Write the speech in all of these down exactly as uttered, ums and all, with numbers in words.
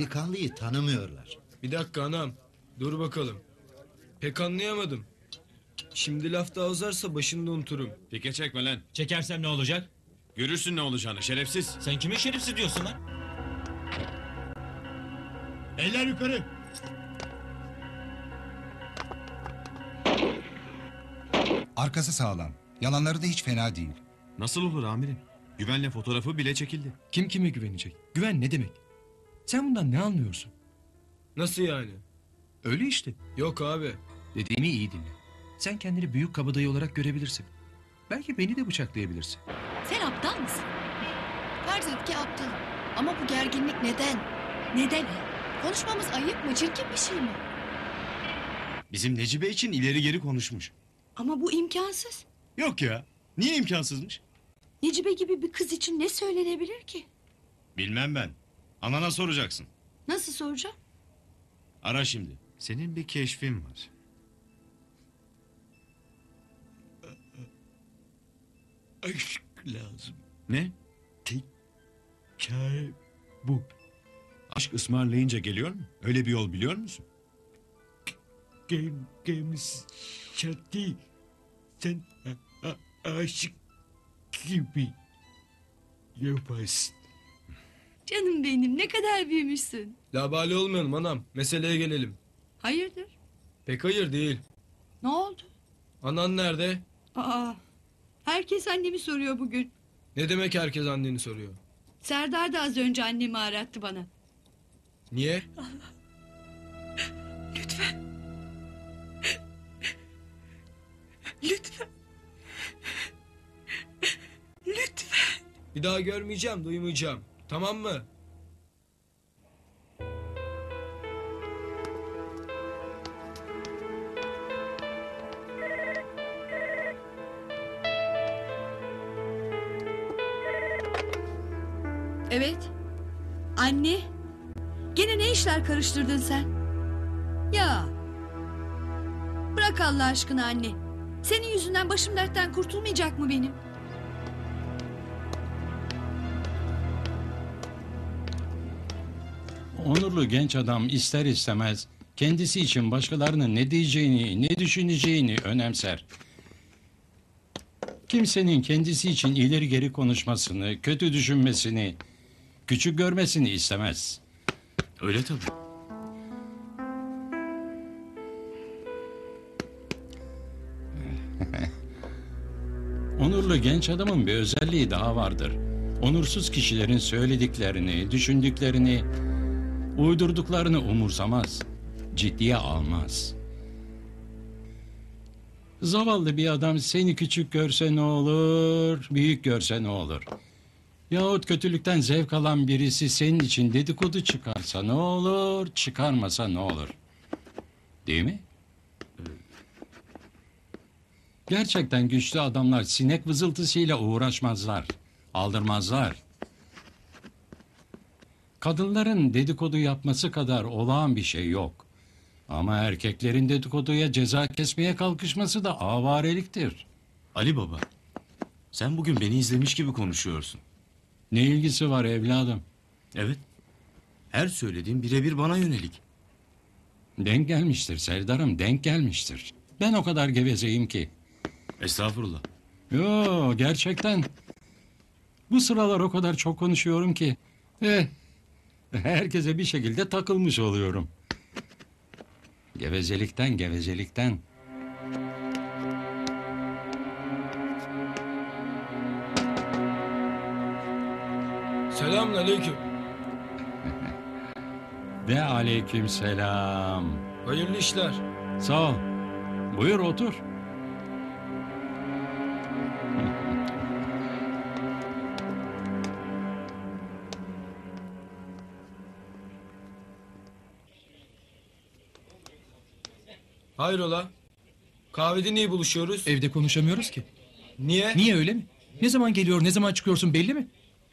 delikanlıyı tanımıyorlar. Bir dakika anam. Dur bakalım. Pek anlayamadım. Şimdi laf daha uzarsa başında unuturum. Pike çekme lan. Çekersem ne olacak? Görürsün ne olacağını şerefsiz. Sen kime şerefsiz diyorsun lan? Eller yukarı. Arkası sağlam. Yalanları da hiç fena değil. Nasıl olur amirim? Güvenle fotoğrafı bile çekildi. Kim kime güvenecek? Güven ne demek? Sen bundan ne anlıyorsun? Nasıl yani? Öyle işte. Yok abi. Dediğimi iyi dinle. Sen kendini büyük kabadayı olarak görebilirsin. Belki beni de bıçaklayabilirsin. Sen aptal mısın? Farz et ki aptal. Ama bu gerginlik neden? Neden? Konuşmamız ayıp mı? Çirkin bir şey mi? Bizim Necibe için ileri geri konuşmuş. Ama bu imkansız. Yok ya. Niye imkansızmış? Necibe gibi bir kız için ne söylenebilir ki? Bilmem ben. Anana soracaksın. Nasıl soracağım? Ara şimdi. Senin bir keşfin var. Aşk lazım. Ne? Çare bu. Aşk ısmarlayınca geliyor mu? Öyle bir yol biliyor musun? Gem, gemisi şart değil. Sen a- a- aşık gibi yaparsın. Canım benim, ne kadar büyümüşsün. Labali olmayalım anam. Meseleye gelelim. Hayırdır? Pek hayır değil. Ne oldu? Anan nerede? Aa, herkes annemi soruyor bugün. Ne demek herkes anneni soruyor? Serdar da az önce annemi arattı bana. Niye? Lütfen. Lütfen. Lütfen. Bir daha görmeyeceğim, duymayacağım. Tamam mı? Evet. Anne. Gene ne işler karıştırdın sen? Ya. Bırak Allah aşkına anne. Senin yüzünden başım dertten kurtulmayacak mı benim? Onurlu genç adam ister istemez kendisi için başkalarının ne diyeceğini, ne düşüneceğini önemser. Kimsenin kendisi için ileri geri konuşmasını, kötü düşünmesini, küçük görmesini istemez. Öyle tabii. Onurlu genç adamın bir özelliği daha vardır. Onursuz kişilerin söylediklerini, düşündüklerini, uydurduklarını umursamaz, ciddiye almaz. Zavallı bir adam seni küçük görse ne olur, büyük görse ne olur? Yahut kötülükten zevk alan birisi senin için dedikodu çıkarsa ne olur, çıkarmasa ne olur? Değil mi? Gerçekten güçlü adamlar sinek vızıltısıyla uğraşmazlar, aldırmazlar. Kadınların dedikodu yapması kadar olağan bir şey yok. Ama erkeklerin dedikoduya ceza kesmeye kalkışması da avareliktir. Ali Baba, sen bugün beni izlemiş gibi konuşuyorsun. Ne ilgisi var evladım? Evet. Her söylediğin birebir bana yönelik. Denk gelmiştir Serdar'ım, denk gelmiştir. Ben o kadar gevezeyim ki. Estağfurullah. Yo, gerçekten. Bu sıralar o kadar çok konuşuyorum ki. Eh, herkese bir şekilde takılmış oluyorum. Gevezelikten, gevezelikten. Selamünaleyküm. Ve aleyküm selam. Hayırlı işler. Sağ ol. Buyur otur. Hayrola? Kahvede niye buluşuyoruz? Evde konuşamıyoruz ki. Niye? Niye öyle mi? Ne zaman geliyor, ne zaman çıkıyorsun belli mi?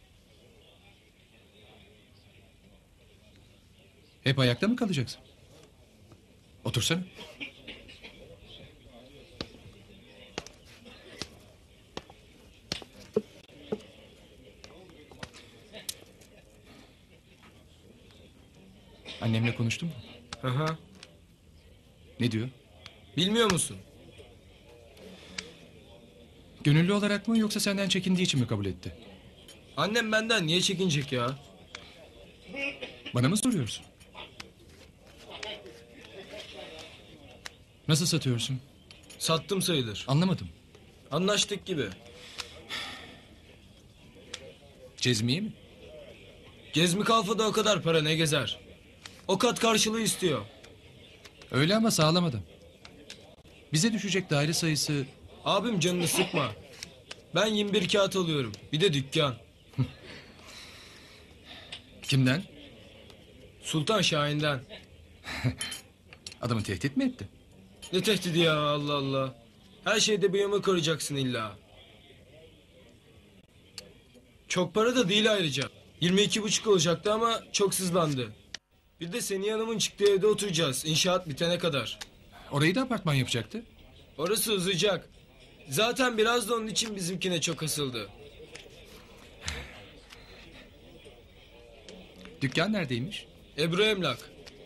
Hep ayakta mı kalacaksın? Otursana. Annemle konuştun mu? Aha. Ne diyor? Bilmiyor musun? Gönüllü olarak mı yoksa senden çekindiği için mi kabul etti? Annem benden niye çekinecek ya? Bana mı soruyorsun? Nasıl satıyorsun? Sattım sayılır. Anlamadım. Anlaştık gibi. Cezmiye mi? Gezmi kalfada o kadar para ne gezer? O kat karşılığı istiyor. Öyle ama sağlam adam. Bize düşecek daire sayısı... Abim canını sıkma. Ben yirmi bir kağıt alıyorum. Bir de dükkan. Kimden? Sultan Şahin'den. Adamı tehdit mi etti? Ne tehdidi ya Allah Allah. Her şeyde bir yamak arayacaksın illa. Çok para da değil ayrıca. yirmi iki buçuk olacaktı ama çok sızlandı. Bir de senin yanımın çıktığı evde oturacağız. İnşaat bitene kadar. Orayı da apartman yapacaktı. Orası uzayacak. Zaten biraz da onun için bizimkine çok asıldı. Dükkan neredeymiş? Ebru Emlak.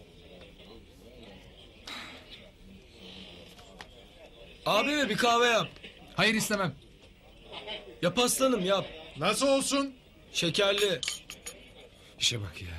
Abime bir kahve yap. Hayır istemem. Yap aslanım yap. Nasıl olsun? Şekerli. İşe bak ya.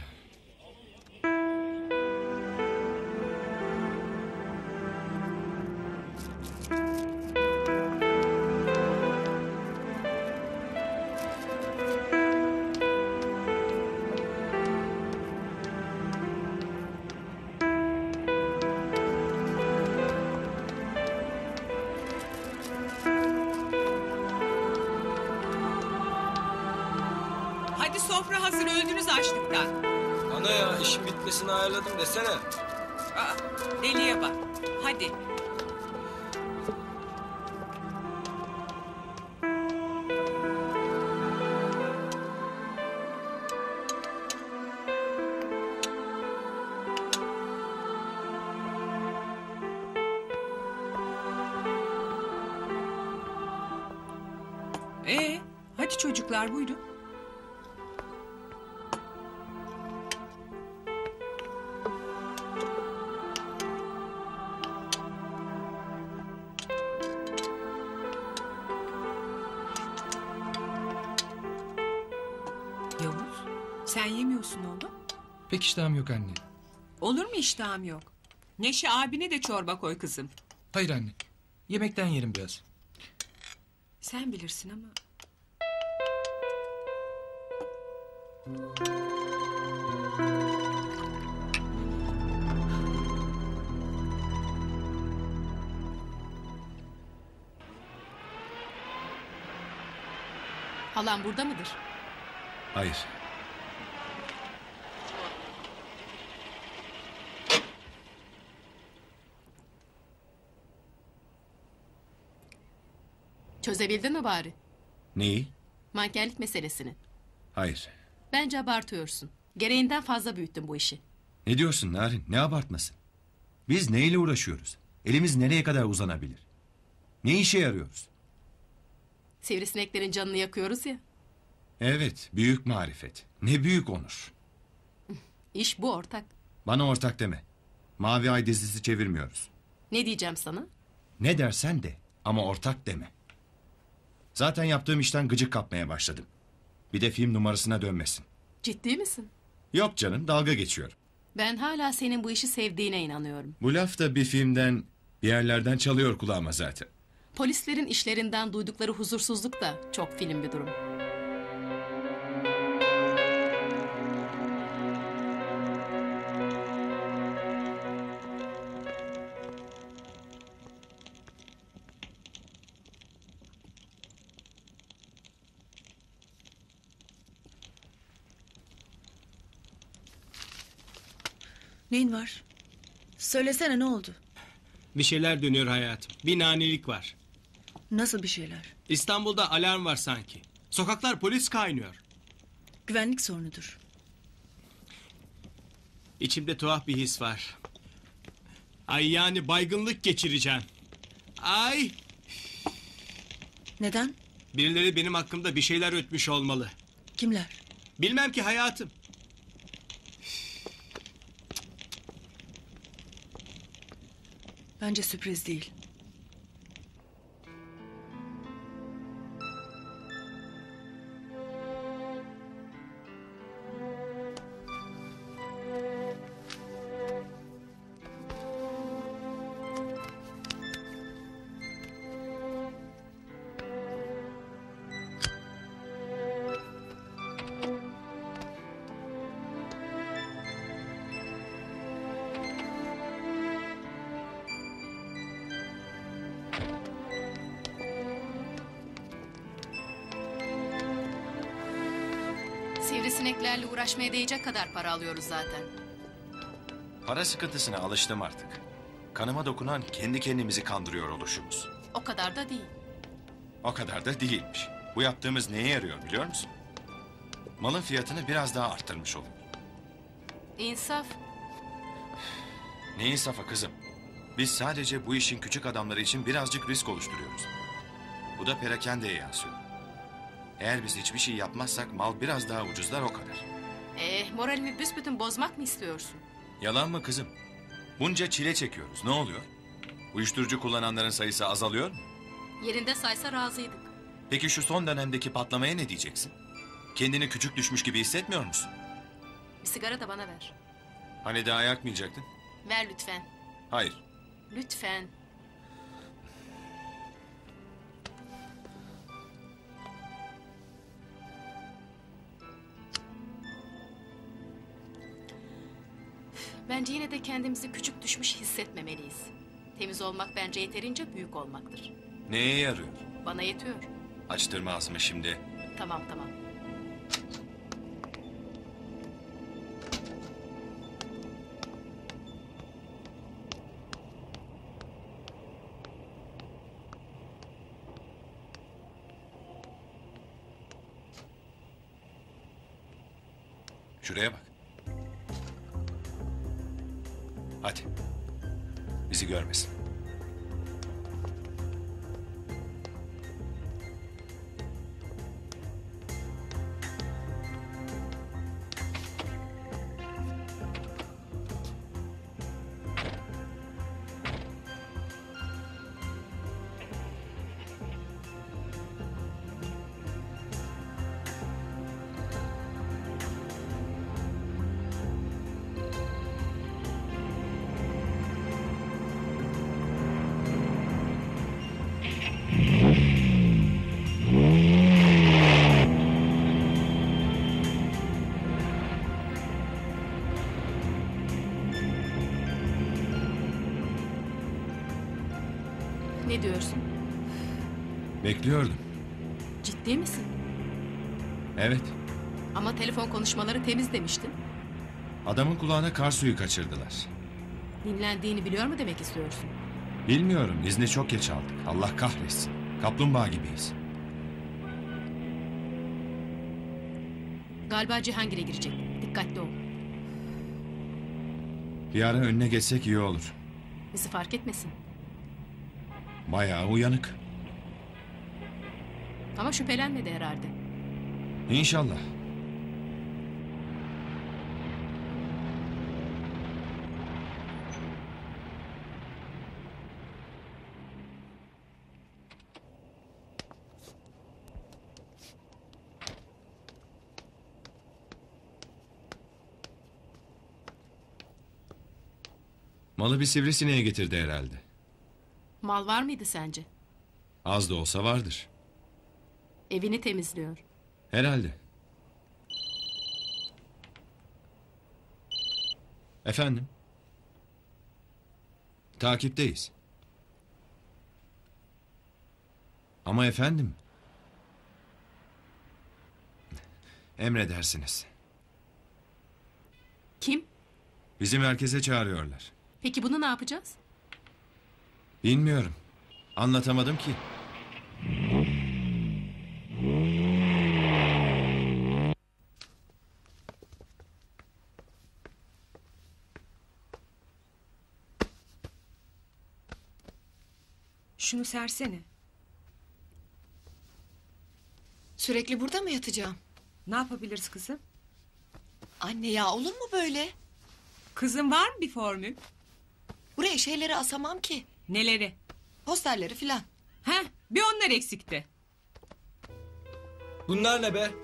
Hadi sofra hazır, öldünüz açlıktan. Ana ya işin bitmesini ayarladım desene. Aa, deliye bak. Hadi. Ee, hadi çocuklar buyurun. Yavuz, sen yemiyorsun oğlum. Pek iştahım yok anne. Olur mu iştahım yok? Neşe abine de çorba koy kızım. Hayır anne. Yemekten yerim biraz. Sen bilirsin ama. Halam burada mıdır? Hayır. Çözebildin mi bari? Neyi? Mankenlik meselesini. Hayır. Bence abartıyorsun. Gereğinden fazla büyüttün bu işi. Ne diyorsun Narin? Ne abartması? Biz neyle uğraşıyoruz? Elimiz nereye kadar uzanabilir? Ne işe yarıyoruz? Sivrisineklerin canını yakıyoruz ya. Evet, büyük marifet. Ne büyük onur. İş bu ortak. Bana ortak deme. Mavi Ay dizisi çevirmiyoruz. Ne diyeceğim sana? Ne dersen de ama ortak deme. Zaten yaptığım işten gıcık kapmaya başladım. Bir de film numarasına dönmesin. Ciddi misin? Yok canım, dalga geçiyorum. Ben hala senin bu işi sevdiğine inanıyorum. Bu laf da bir filmden, bir yerlerden çalıyor kulağıma zaten. Polislerin işlerinden duydukları huzursuzluk da çok film bir durum. Neyin var? Söylesene ne oldu? Bir şeyler dönüyor hayatım. Bir nanilik var. Nasıl bir şeyler? İstanbul'da alarm var sanki. Sokaklar polis kaynıyor. Güvenlik sorunudur. İçimde tuhaf bir his var. Ay yani baygınlık geçireceğim. Ay! Neden? Birileri benim hakkımda bir şeyler ötmüş olmalı. Kimler? Bilmem ki hayatım. Bence sürpriz değil. Sivrisineklerle uğraşmaya değecek kadar para alıyoruz zaten. Para sıkıntısına alıştım artık. Kanıma dokunan kendi kendimizi kandırıyor oluşumuz. O kadar da değil. O kadar da değilmiş. Bu yaptığımız neye yarıyor biliyor musun? Malın fiyatını biraz daha arttırmış oluyor. İnsaf. Ne insafı kızım? Biz sadece bu işin küçük adamları için birazcık risk oluşturuyoruz. Bu da perakendeye yansıyor. Eğer biz hiçbir şey yapmazsak mal biraz daha ucuzlar o kadar. Eh, moralimi büsbütün bozmak mı istiyorsun? Yalan mı kızım? Bunca çile çekiyoruz. Ne oluyor? Uyuşturucu kullananların sayısı azalıyor mu? Yerinde saysa razıydık. Peki şu son dönemdeki patlamaya ne diyeceksin? Kendini küçük düşmüş gibi hissetmiyor musun? Bir sigara da bana ver. Hani daha yakmayacaktın? Ver lütfen. Hayır. Lütfen. Bence yine de kendimizi küçük düşmüş hissetmemeliyiz. Temiz olmak bence yeterince büyük olmaktır. Neye yarıyor? Bana yetiyor. Açtırma ağzımı şimdi. Tamam tamam. Şuraya bak. Hadi. Bizi görmesin. Ne diyorsun? Bekliyordum. Ciddi misin? Evet. Ama telefon konuşmaları temiz demiştin. Adamın kulağına kar suyu kaçırdılar. Dinlendiğini biliyor mu demek istiyorsun? Bilmiyorum. İzni çok geç aldık. Allah kahretsin. Kaplumbağa gibiyiz. Galiba Cihangir'e girecek. Dikkatli ol. Bir ara önüne geçsek iyi olur. Bizi fark etmesin. Bayağı uyanık. Ama şüphelenmedi herhalde. İnşallah. Malı bir sivrisineğe getirdi herhalde. Mal var mıydı sence? Az da olsa vardır. Evini temizliyor. Herhalde. Efendim? Takipteyiz. Ama efendim? Emredersiniz. Kim? Bizi merkeze çağırıyorlar. Peki bunu ne yapacağız? Bilmiyorum. Anlatamadım ki. Şunu sersene. Sürekli burada mı yatacağım? Ne yapabiliriz kızım? Anne ya olur mu böyle? Kızım var mı bir formül? Buraya şeyleri asamam ki. Neleri? Posterleri filan. Heh, bir onlar eksikti. Bunlar ne be?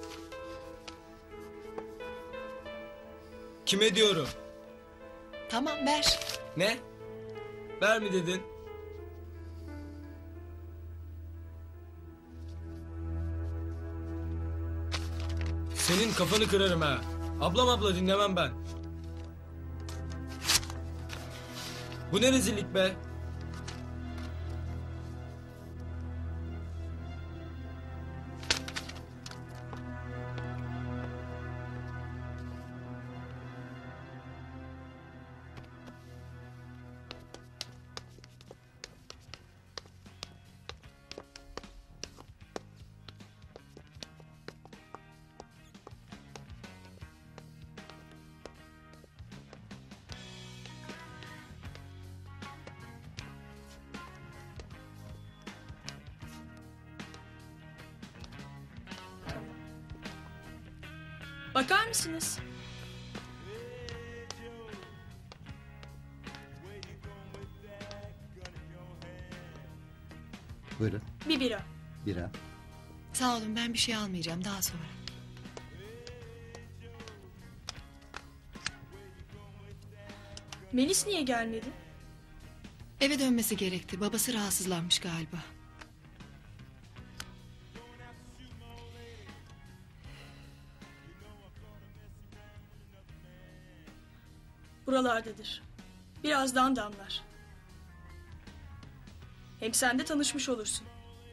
Kime diyorum? Tamam ver. Ne? Ver mi dedin? Senin kafanı kırarım ha. Ablam abla dinlemem ben. Bu ne rezillik be? Bakar mısınız? Buyurun. Bir bira. Bira. Sağ olun, ben bir şey almayacağım, daha sonra. Melis niye gelmedi? Eve dönmesi gerekti. Babası rahatsızlanmış galiba. Buralardadır. Birazdan damlar. Hem sen de tanışmış olursun.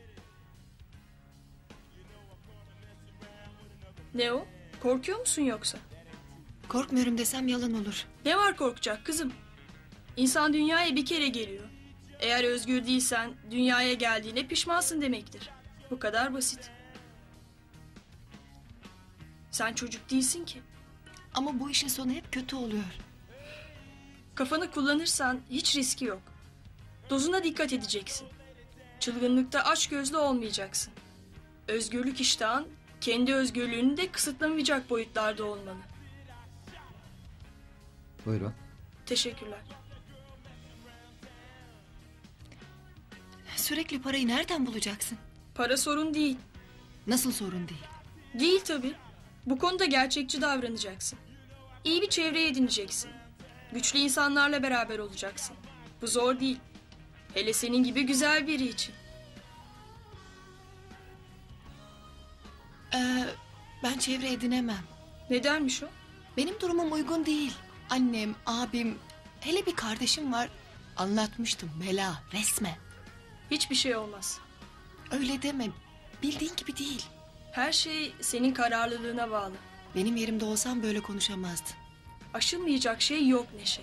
Ne o? Korkuyor musun yoksa? Korkmuyorum desem yalan olur. Ne var korkacak kızım? İnsan dünyaya bir kere geliyor. Eğer özgür değilsen dünyaya geldiğine pişmansın demektir. Bu kadar basit. Sen çocuk değilsin ki. Ama bu işin sonu hep kötü oluyor. Kafanı kullanırsan hiç riski yok. Dozuna dikkat edeceksin. Çılgınlıkta açgözlü olmayacaksın. Özgürlük iştahın kendi özgürlüğünü de kısıtlamayacak boyutlarda olmalı. Buyurun. Teşekkürler. Sürekli parayı nereden bulacaksın? Para sorun değil. Nasıl sorun değil? Değil tabii. Bu konuda gerçekçi davranacaksın. İyi bir çevre edineceksin. Güçlü insanlarla beraber olacaksın. Bu zor değil. Hele senin gibi güzel biri için. Ee, ben çevre edinemem. Nedenmiş o? Benim durumum uygun değil. Annem, abim, hele bir kardeşim var. Anlatmıştım, bela, resmen. Hiçbir şey olmaz. Öyle deme, bildiğin gibi değil. Her şey senin kararlılığına bağlı. Benim yerimde olsam böyle konuşamazdın. Aşılmayacak şey yok Neşe.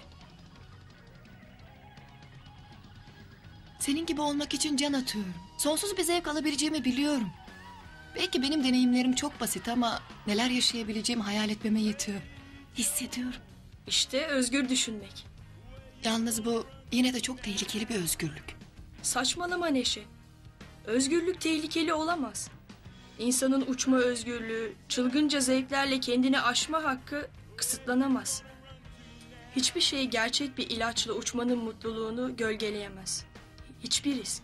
Senin gibi olmak için can atıyorum. Sonsuz bir zevk alabileceğimi biliyorum. Belki benim deneyimlerim çok basit ama neler yaşayabileceğimi hayal etmeme yetiyor. Hissediyorum. İşte özgür düşünmek. Yalnız bu yine de çok tehlikeli bir özgürlük. Saçmalama Neşe. Özgürlük tehlikeli olamaz. İnsanın uçma özgürlüğü, çılgınca zevklerle kendini aşma hakkı kısıtlanamaz. Hiçbir şey gerçek bir ilaçla uçmanın mutluluğunu gölgeleyemez. Hiçbir risk.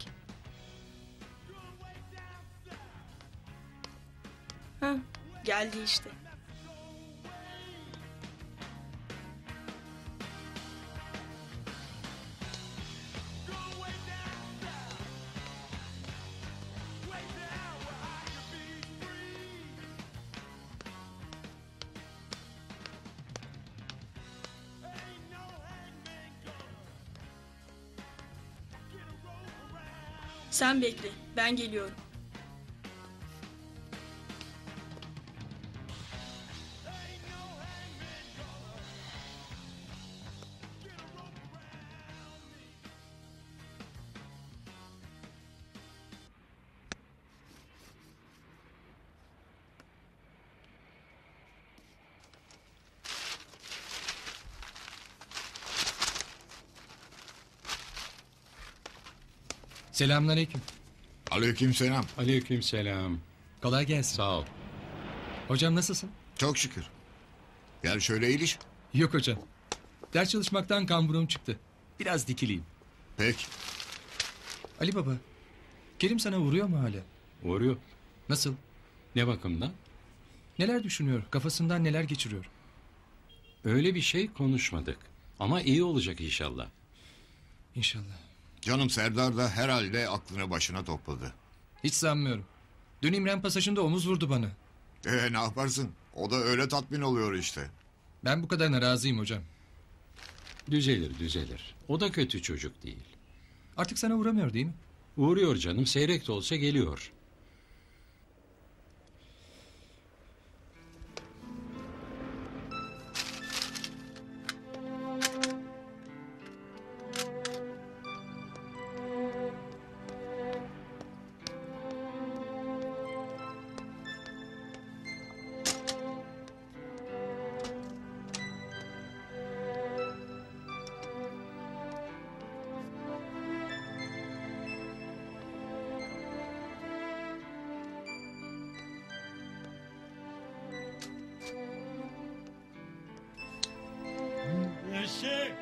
Heh, geldi işte. Sen bekle, ben geliyorum. Selamünaleyküm. Aleykümselam. Aleykümselam. Kolay gelsin. Sağ ol. Hocam nasılsın? Çok şükür. Gel şöyle eğiliş. Yok hocam. Ders çalışmaktan kamburum çıktı. Biraz dikileyim. Peki. Ali Baba, Kerim sana vuruyor mu hala? Vuruyor. Nasıl? Ne bakımdan? Neler düşünüyor? Kafasından neler geçiriyor? Öyle bir şey konuşmadık. Ama iyi olacak inşallah. İnşallah. Canım Serdar da herhalde aklını başına topladı. Hiç sanmıyorum. Dün İmren pasajında omuz vurdu bana. Ee ne yaparsın? O da öyle tatmin oluyor işte. Ben bu kadarına razıyım hocam. Düzelir düzelir. O da kötü çocuk değil. Artık sana uğramıyor değil mi? Uğruyor canım, seyrek de olsa geliyor. Neşe.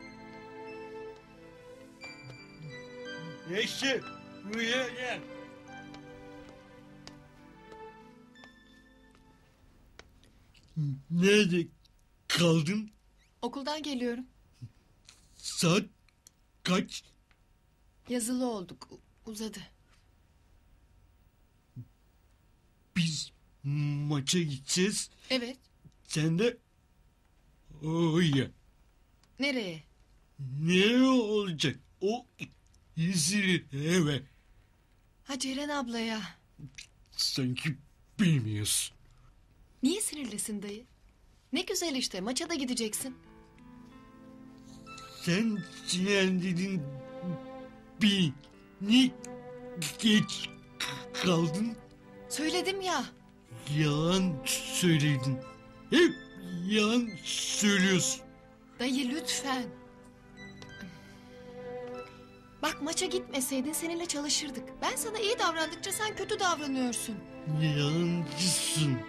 Neşe. Buraya gel. Nerede kaldın? Okuldan geliyorum. Saat kaç? Yazılı olduk. U- Uzadı. Biz maça gideceğiz. Evet. Sen de oraya. Nereye? Ne olacak? O izini eve. Ha Ceren ablaya. Sanki bilmiyorsun. Niye sinirlisin dayı? Ne güzel işte. Maça da gideceksin. Sen sinirlendirdin beni. Niye geç kaldın? Söyledim ya. Yalan söyledin. Hep yalan söylüyorsun. Dayı lütfen. Bak maça gitmeseydin seninle çalışırdık. Ben sana iyi davrandıkça sen kötü davranıyorsun. Yalancısın.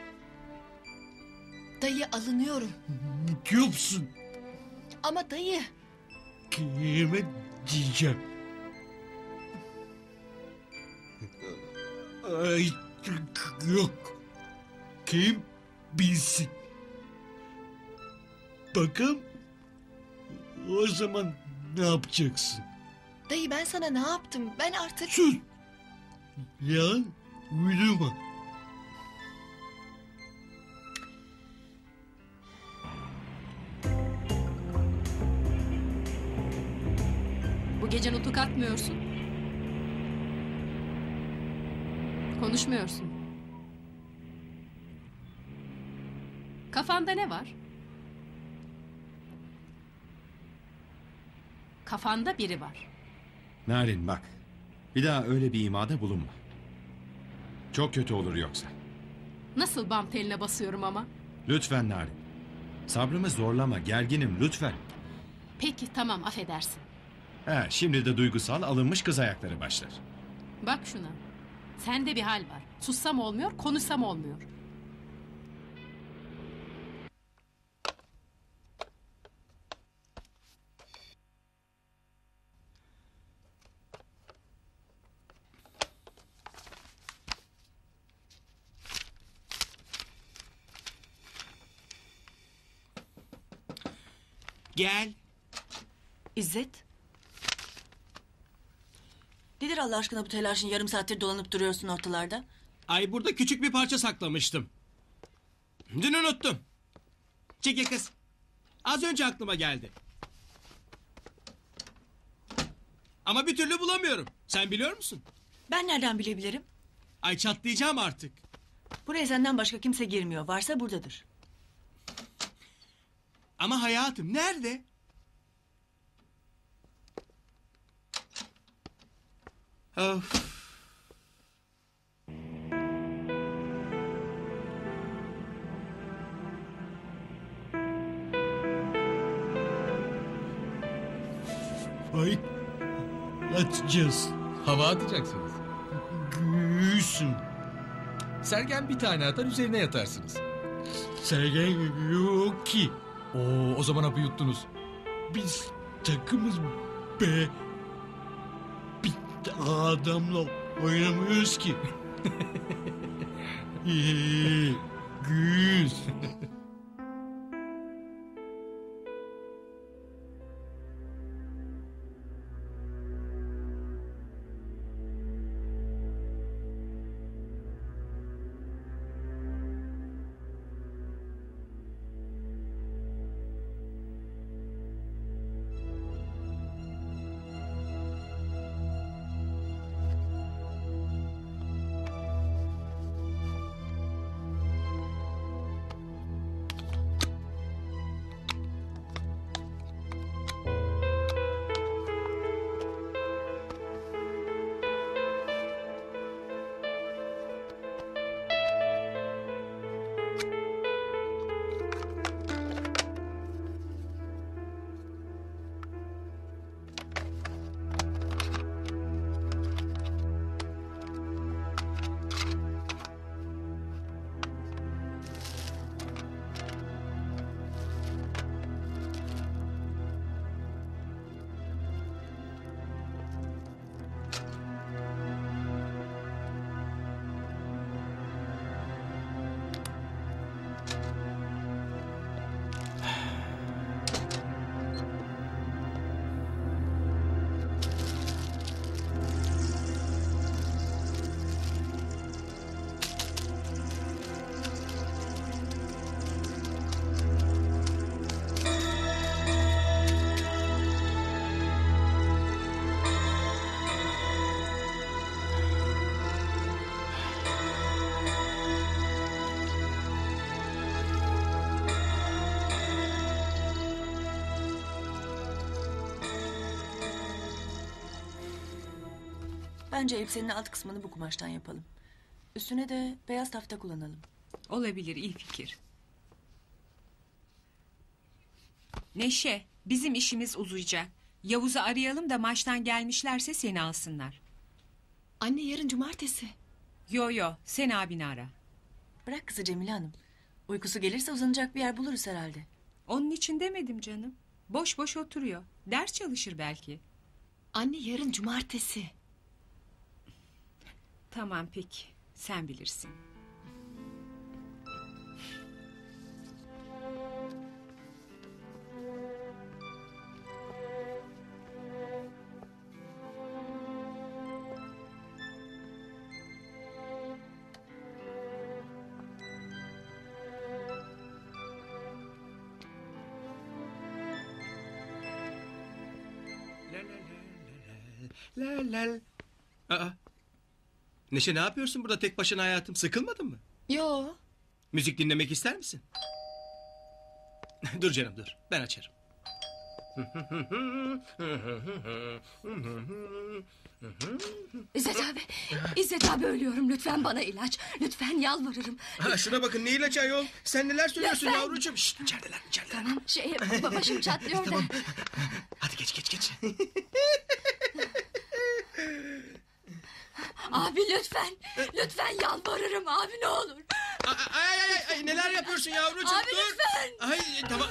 Dayı alınıyorum. Yopsun. Ama dayı. Kelime diyeceğim. Ay yok. Kim bilsin. Bakalım o zaman ne yapacaksın? Dayı ben sana ne yaptım? Ben artık... Sus. Yalan uydurma. Bu gece nutuk atmıyorsun. Konuşmuyorsun. Kafanda ne var? Kafanda biri var. Narin bak. Bir daha öyle bir imada bulunma. Çok kötü olur yoksa. Nasıl bam teline basıyorum ama? Lütfen Narin. Sabrımı zorlama, gerginim lütfen. Peki tamam affedersin. He, şimdi de duygusal alınmış kız ayakları başlar. Bak şuna. Sende bir hal var. Sussam olmuyor, konuşsam olmuyor. Gel. İzzet. Nedir Allah aşkına bu telaşın, yarım saattir dolanıp duruyorsun ortalarda? Ay burada küçük bir parça saklamıştım. Dün unuttum. Çekil kız. Az önce aklıma geldi. Ama bir türlü bulamıyorum. Sen biliyor musun? Ben nereden bilebilirim? Ay çatlayacağım artık. Buraya senden başka kimse girmiyor. Varsa buradadır. Ama hayatım nerede? Of. Ay atacağız. Hava atacaksınız. Göğüsün. Sergen bir tane atar üzerine yatarsınız. Sergen yok ki. Oo, o zaman hapı yuttunuz. Biz takımız be. Bir adamla oynamıyoruz ki. Ee, Güz. Bence elbisenin alt kısmını bu kumaştan yapalım. Üstüne de beyaz tafta kullanalım. Olabilir, iyi fikir. Neşe, bizim işimiz uzayacak. Yavuz'u arayalım da maçtan gelmişlerse seni alsınlar. Anne yarın cumartesi. Yo yo, sen abini ara. Bırak kızı Cemile Hanım. Uykusu gelirse uzanacak bir yer buluruz herhalde. Onun için demedim canım. Boş boş oturuyor. Ders çalışır belki. Anne yarın cumartesi. Tamam peki, sen bilirsin. La la la. Aa. Neşe ne yapıyorsun burada tek başına hayatım? Sıkılmadın mı? Yo. Müzik dinlemek ister misin? Dur canım dur. Ben açarım. İzzet abi, İzzet abi ölüyorum. Lütfen bana ilaç. Lütfen yalvarırım. Ha, şuna bakın ne ilaç ayol. Sen neler söylüyorsun Lütfen. yavrucuğum? Şşt, içerideler içerideler. Tamam şey başım çatlıyor da. Tamam. Hadi geç geç geç. Abi lütfen. Lütfen yalvarırım abi ne olur. Ay ay ay, ay neler yapıyorsun yavrucuğum? Abi dur. lütfen. Ay tamam.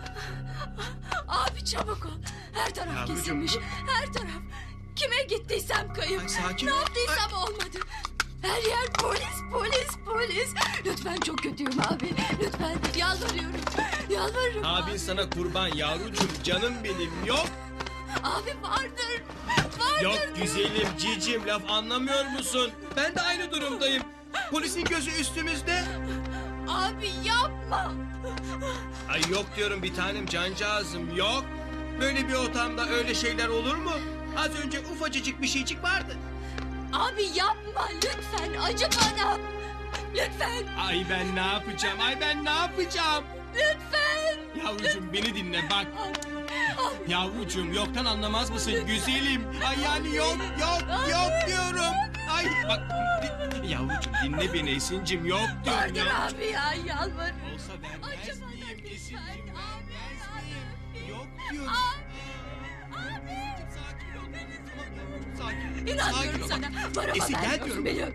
Abi çabuk ol. Her taraf Yavrucuğum, kesilmiş. dur. Her taraf. Kime gittiysem kayıp. Ay, sakin ne ol. yaptıysam olmadı. Her yer polis, polis, polis. Lütfen çok kötüyüm abi. Lütfen yalvarıyorum. Yalvarırım. Abin abi. sana kurban yavrucuğum canım benim yok. Abi vardır. Vardır. Yok güzelim cicim laf anlamıyor musun? Ben de aynı durumdayım. Polisin gözü üstümüzde. Abi yapma. Ay yok diyorum bir tanem cancağızım yok. Böyle bir ortamda öyle şeyler olur mu? Az önce ufacıcık bir şeycik vardı. Abi yapma lütfen acı bana. Lütfen. Ay ben ne yapacağım? Ay ben ne yapacağım? Lütfen. Yavrucuğum beni dinle bak. Yavrucuğum yoktan anlamaz mısın güzelim? Ay yani yok yok yok diyorum. Ay bak yavrucuğum dinle beni Esin'cim yok diyorum Vardır ya. abi ya yalvarırım. Olsa vermez Acı bana miyim lütfen. Esin'cim Abi, vermez abi. miyim? Yok diyorum. Abi. Sakin ol. Sakin. İnanmıyorum Sakin ol. sana. Barama Esin, gel vermiyorsun diyorum. beni.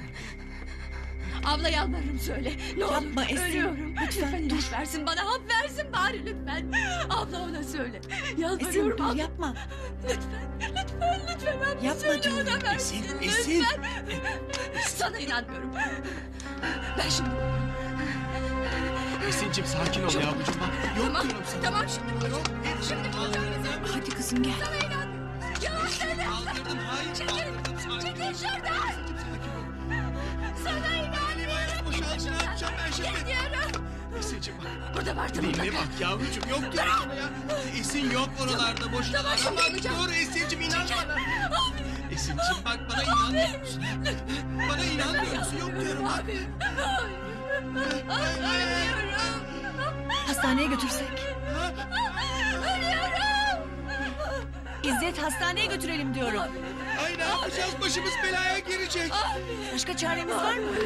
Abla yalvarırım söyle. Ne Yapma olur. Esin. Ölüyorum. Lütfen ilaç versin bana hap versin. Gitmesin bari lütfen. Abla ona söyle. Esin Yalvarıyorum dur abla. yapma. Lütfen, lütfen, lütfen abla Yapma söyle diyorum. ona versin. Esin, Esin. Lütfen. Sana inanmıyorum. Ben şimdi... Esin'cim sakin ol yavrucuğum bak. Yok Tamam, diyorum sana. tamam şimdi. Yok. Şimdi bulacağım bizi. Hadi kızım gel. Sana inanmıyorum. Yalan söyle. Aldırdım hayır. Çekil. Aldırdım sakin. Çekil şuradan. Sana inanmıyorum. Boşalt ne yapacağım ben şimdi? Gidiyorum. Esin'cim bak. Burada vardı burada. Dinle bak yavrucuğum yok diyorum sana ya. Esin yok oralarda boşuna Tamam, şimdi arama. bulacağım. Dur Esin'cim inan Çekil. bana. Esin'cim bak bana inanmıyor musun? Bana inanmıyor musun? Yok diyorum bak. Abi. Ölüyorum. Hastaneye götürsek. Ölüyorum. İzzet hastaneye götürelim diyorum. Ay ne yapacağız başımız belaya girecek. Başka çaremiz var mı?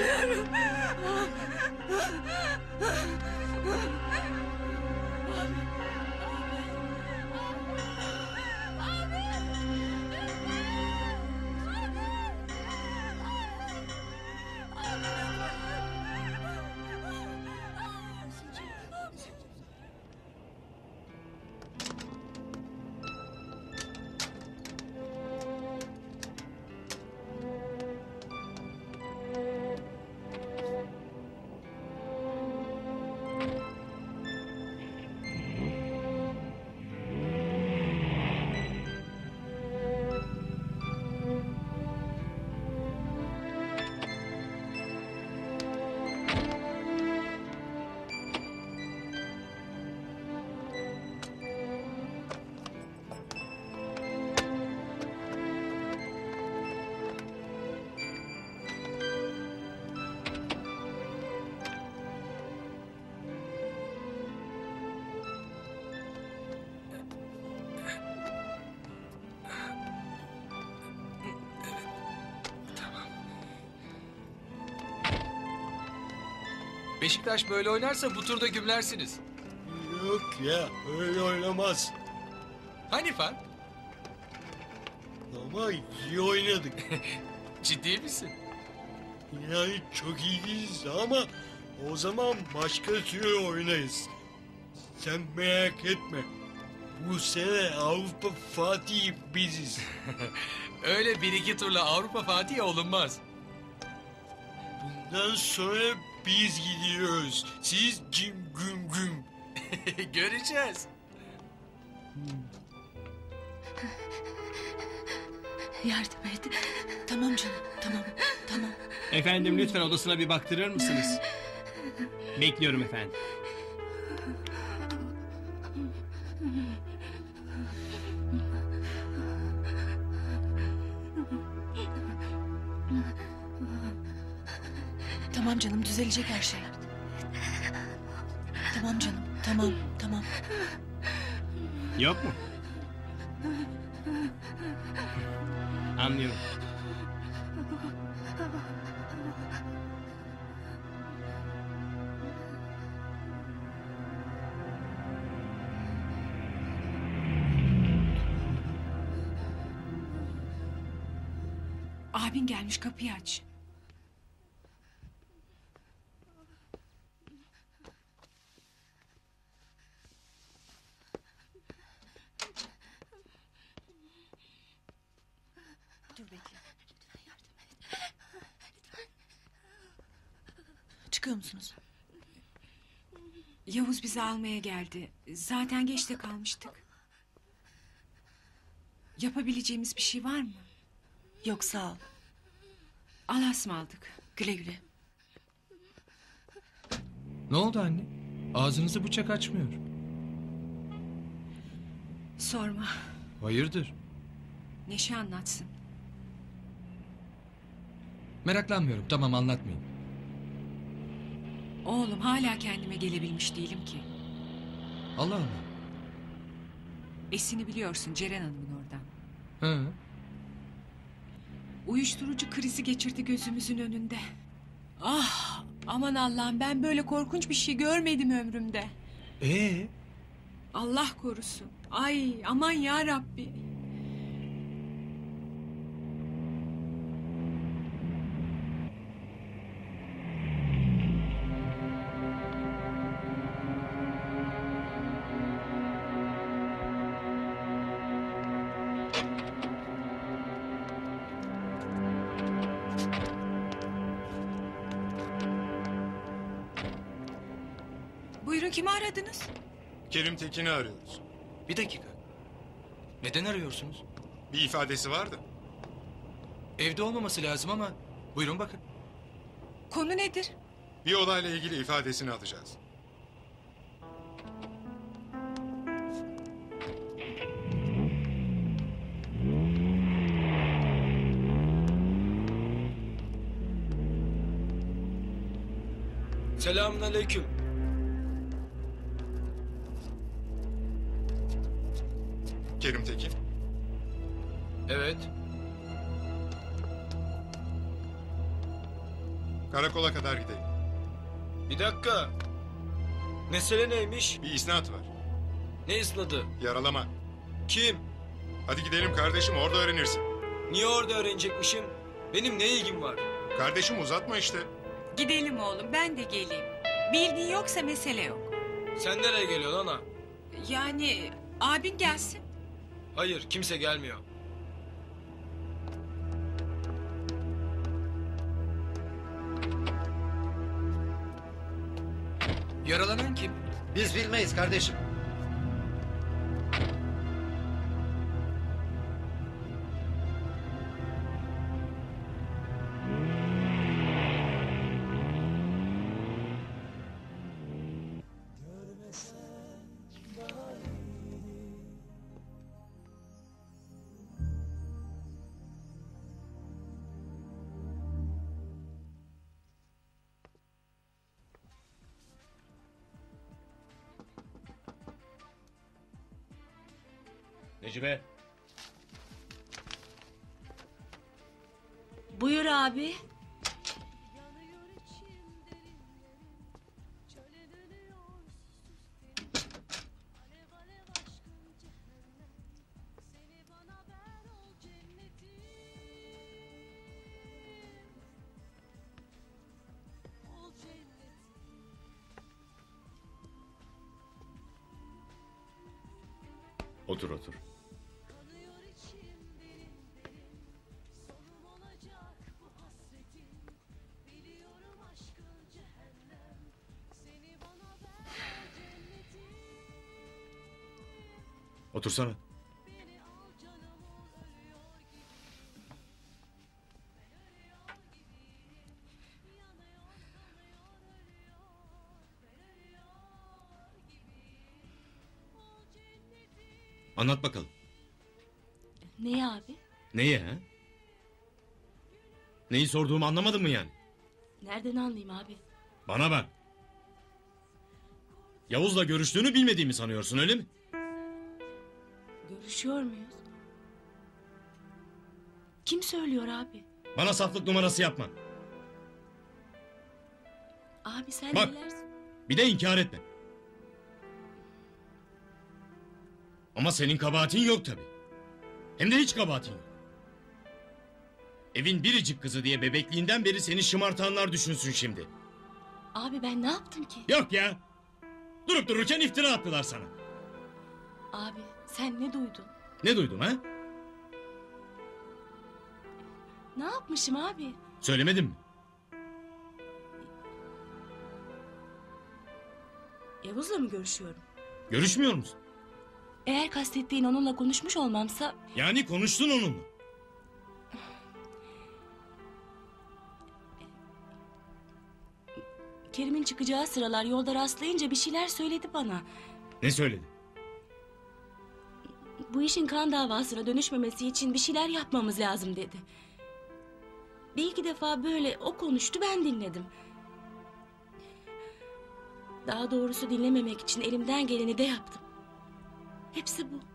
Beşiktaş böyle oynarsa bu turda gümlersiniz. Yok ya öyle oynamaz. Hani Fan? Ama iyi oynadık. Ciddi misin? Yani çok iyi değiliz ama o zaman başka türlü oynarız. Sen merak etme. Bu sene Avrupa Fatih biziz. Öyle bir iki turla Avrupa Fatih olunmaz. Bundan sonra biz gidiyoruz. Siz cim güm güm. Göreceğiz. Yardım et. Tamam canım tamam tamam. Efendim lütfen odasına bir baktırır mısınız? Bekliyorum efendim. Tamam canım düzelecek her şey. Tamam canım tamam tamam. Yok mu? Anlıyorum. Abin gelmiş kapıyı aç. Dur bekle. Çıkıyor musunuz? Yavuz bizi almaya geldi. Zaten geç de kalmıştık. Yapabileceğimiz bir şey var mı? Yok sağ ol. Allah'a ısmarladık. Güle güle. Ne oldu anne? Ağzınızı bıçak açmıyor. Sorma. Hayırdır? Neşe anlatsın. Meraklanmıyorum. Tamam anlatmayın. Oğlum hala kendime gelebilmiş değilim ki. Allah Allah. Esin'i biliyorsun Ceren Hanım'ın oradan. Hı. Uyuşturucu krizi geçirdi gözümüzün önünde. Ah aman Allah'ım ben böyle korkunç bir şey görmedim ömrümde. Ee? Allah korusun. Ay aman ya Rabbi. Buyurun, kimi aradınız? Kerim Tekin'i arıyoruz. Bir dakika. Neden arıyorsunuz? Bir ifadesi vardı. Evde olmaması lazım ama buyurun bakın. Konu nedir? Bir olayla ilgili ifadesini alacağız. Selamünaleyküm. Kerim Tekin. Evet. Karakola kadar gidelim. Bir dakika. Mesele neymiş? Bir isnat var. Ne isnadı? Yaralama. Kim? Hadi gidelim kardeşim, orada öğrenirsin. Niye orada öğrenecekmişim? Benim ne ilgim var? Kardeşim uzatma işte. Gidelim oğlum, ben de geleyim. Bildiğin yoksa mesele yok. Sen nereye geliyorsun ana? Yani abin gelsin. Hayır, kimse gelmiyor. Yaralanan kim? Biz bilmeyiz kardeşim. Necibe. Buyur abi. Otur otur. Otursana. Anlat bakalım. Neyi abi? Neyi ha? Neyi sorduğumu anlamadın mı yani? Nereden anlayayım abi? Bana bak. Yavuz'la görüştüğünü bilmediğimi sanıyorsun öyle mi? Görüşüyor muyuz? Kim söylüyor abi? Bana saflık numarası yapma. Abi sen Bak. neler... Bir de inkar etme. Ama senin kabahatin yok tabii. Hem de hiç kabahatin yok. Evin biricik kızı diye bebekliğinden beri seni şımartanlar düşünsün şimdi. Abi ben ne yaptım ki? Yok ya. Durup dururken iftira attılar sana. Abi sen ne duydun? Ne duydum ha? Ne yapmışım abi? Söylemedim mi? Yavuz'la mı görüşüyorum? Görüşmüyor musun? Eğer kastettiğin onunla konuşmuş olmamsa... Yani konuştun onunla. Kerim'in çıkacağı sıralar yolda rastlayınca bir şeyler söyledi bana. Ne söyledi? Bu işin kan davasına dönüşmemesi için bir şeyler yapmamız lazım dedi. Bir iki defa böyle o konuştu, ben dinledim. Daha doğrusu dinlememek için elimden geleni de yaptım. Hepsi bu.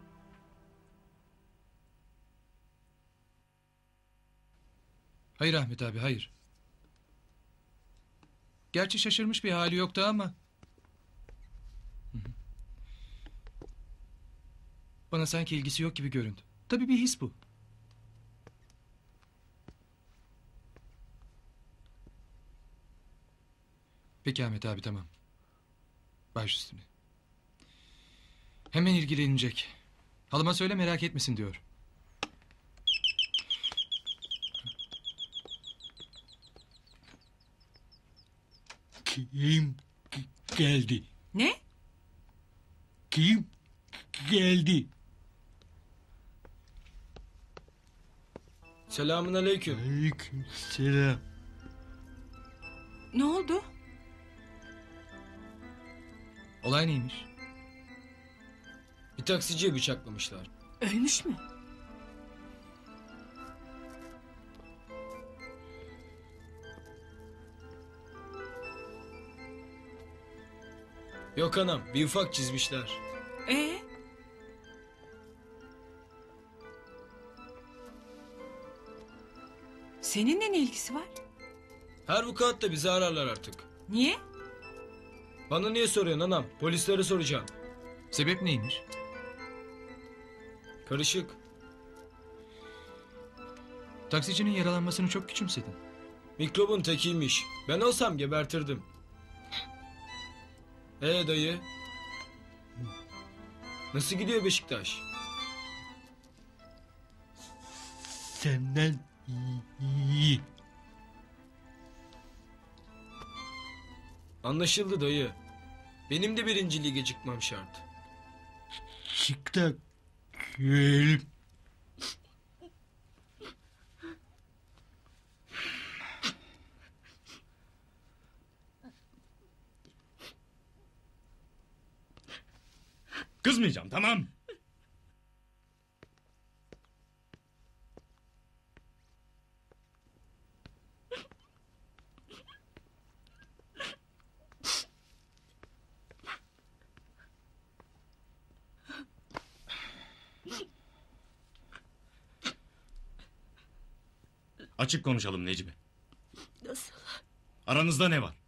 Hayır Ahmet abi, hayır. Gerçi şaşırmış bir hali yoktu ama... Hı hı. Bana sanki ilgisi yok gibi göründü. Tabii bir his bu. Peki Ahmet abi, tamam. Baş üstüne. Hemen ilgilenecek. Halıma söyle, merak etmesin diyor. Kim geldi? Ne? Kim geldi? Selamun aleyküm. Aleyküm selam. Ne oldu? Olay neymiş? Bir taksiciye bıçaklamışlar. Ölmüş mü? Yok anam, bir ufak çizmişler. Ee? Seninle ne ilgisi var? Her vukuat da bizi ararlar artık. Niye? Bana niye soruyorsun anam? Polislere soracağım. Sebep neymiş? Karışık. Taksicinin yaralanmasını çok küçümsedin. Mikrobun tekiymiş. Ben olsam gebertirdim. Ee dayı? Nasıl gidiyor Beşiktaş? Senden iyi. Anlaşıldı dayı. Benim de birinci lige çıkmam şart. Çık da görelim. Kızmayacağım, tamam. Açık konuşalım Necibe. Nasıl? Aranızda ne var?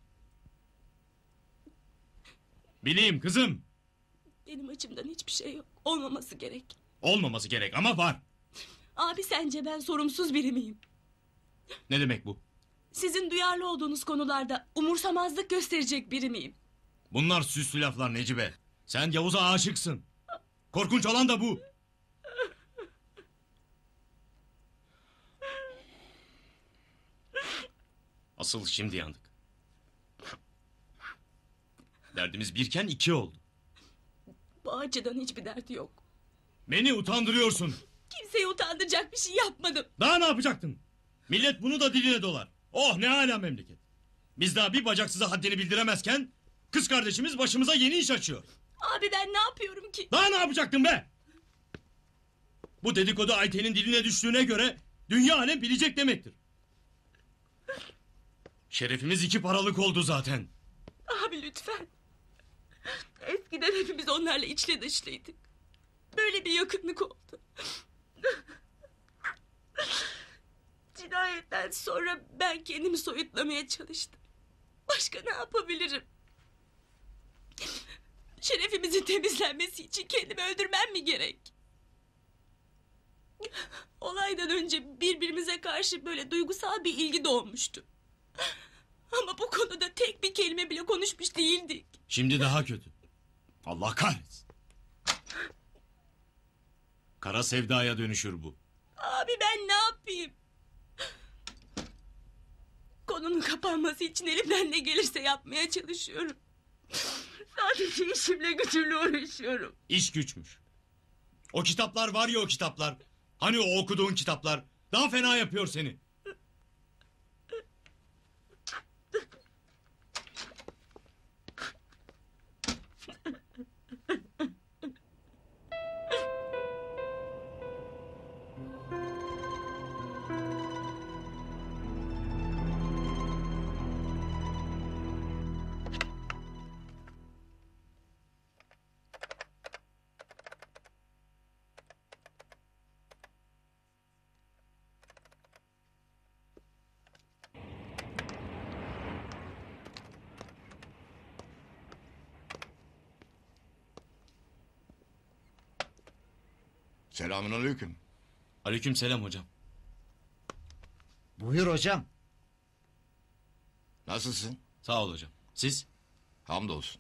Bileyim kızım. Benim açımdan hiçbir şey yok. Olmaması gerek. Olmaması gerek ama var. Abi sence ben sorumsuz biri miyim? Ne demek bu? Sizin duyarlı olduğunuz konularda umursamazlık gösterecek biri miyim? Bunlar süslü laflar Necibe. Sen Yavuz'a aşıksın. Korkunç olan da bu. Asıl şimdi yandık. Derdimiz birken iki oldu. Bu acıdan hiçbir derdi yok. Beni utandırıyorsun. Kimseyi utandıracak bir şey yapmadım. Daha ne yapacaktın? Millet bunu da diline dolar. Oh ne âlâ memleket. Biz daha bir bacaksıza haddini bildiremezken kız kardeşimiz başımıza yeni iş açıyor. Abi ben ne yapıyorum ki? Daha ne yapacaktın be? Bu dedikodu Ayten'in diline düştüğüne göre dünya alem bilecek demektir. Şerefimiz iki paralık oldu zaten. Abi lütfen. Eskiden hepimiz onlarla içli dışlıydık. Böyle bir yakınlık oldu. Cinayetten sonra ben kendimi soyutlamaya çalıştım. Başka ne yapabilirim? Şerefimizin temizlenmesi için kendimi öldürmem mi gerek? Olaydan önce birbirimize karşı böyle duygusal bir ilgi doğmuştu. Ama bu konuda tek bir kelime bile konuşmuş değildik. Şimdi daha kötü. Allah kahretsin. Kara sevdaya dönüşür bu. Abi ben ne yapayım? Konunun kapanması için elimden ne gelirse yapmaya çalışıyorum. Sadece işimle gücümle uğraşıyorum. İş güçmüş. O kitaplar var ya o kitaplar. Hani o okuduğun kitaplar. Daha fena yapıyor seni. Selamünaleyküm. Aleyküm selam hocam. Buyur hocam. Nasılsın? Sağ ol hocam. Siz? Hamdolsun.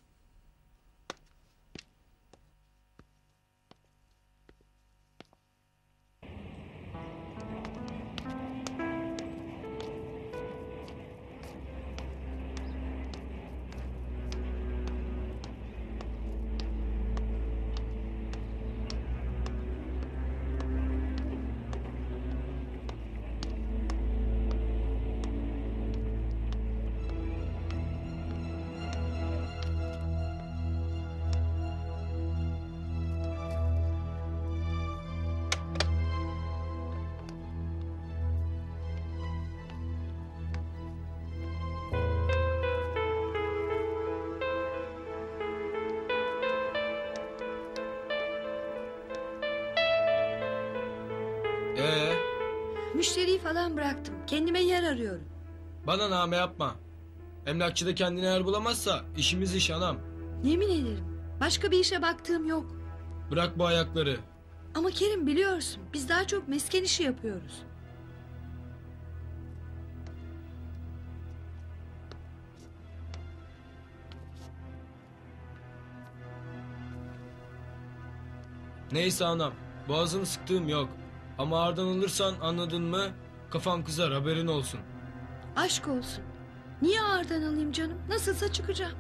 Ee, Müşteriyi falan bıraktım. Kendime yer arıyorum. bana name yapma. Emlakçı da kendine yer bulamazsa işimiz iş anam. Yemin ederim. Başka bir işe baktığım yok. Bırak bu ayakları. Ama Kerim biliyorsun biz daha çok mesken işi yapıyoruz. Neyse anam. Boğazını sıktığım yok. Ama ağırdan alırsan anladın mı? Kafam kızar haberin olsun. Aşk olsun. Niye ağırdan alayım canım? Nasılsa çıkacağım.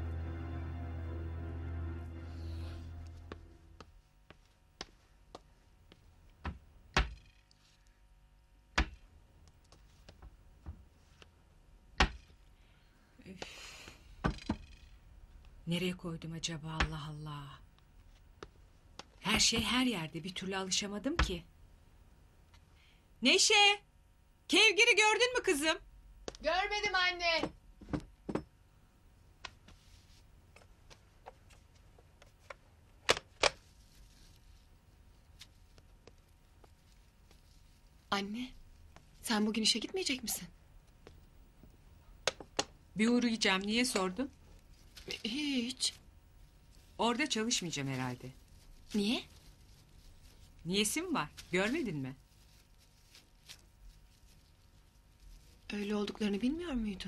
Nereye koydum acaba, Allah Allah. Her şey her yerde, bir türlü alışamadım ki. Neşe! Kevgir'i gördün mü kızım? Görmedim anne. Anne, sen bugün işe gitmeyecek misin? Bir uğrayacağım, niye sordun? Hiç. Orada çalışmayacağım herhalde. Niye? Niyesi mi var, görmedin mi? Öyle olduklarını bilmiyor muydun?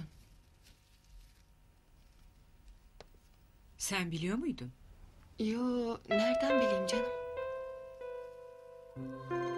Sen biliyor muydun? Yo, nereden bileyim canım?